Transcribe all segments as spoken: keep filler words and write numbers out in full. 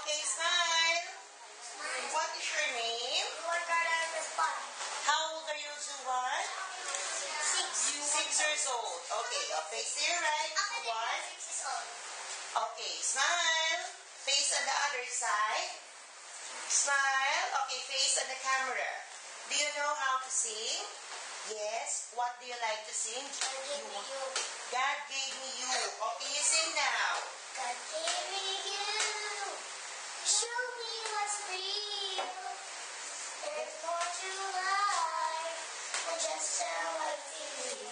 Okay, smile. What is your name? How old are you, Zuwan? Six. Six years old. Okay, uh, face to your right, Zuwan. Okay, smile. Face on the other side. Smile. Okay, face on the camera. Do you know how to sing? Yes. What do you like to sing? God gave me you. God gave me you. Okay, you sing now. God gave me you. Show me what's real. There's more to life than just how I feel.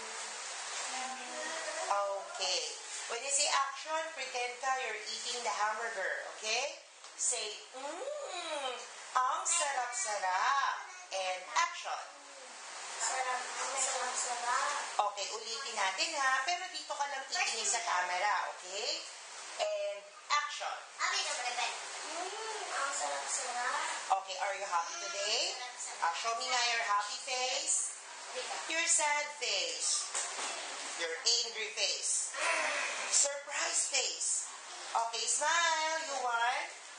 Okay. When you say action, pretend ka you're eating the hamburger. Okay? Say, mmm, ang sarap-sarap. And action. Sarap, sarap, sarap. Okay, ulitin natin ha. Pero dito ka lang titingin sa camera. Okay? And action. Abi na ba Hmm, ang sarap, sarap. Okay, are you happy today? Uh, show me now your happy face. Your sad face. Your angry face. Surprise face. Okay, smile. You want?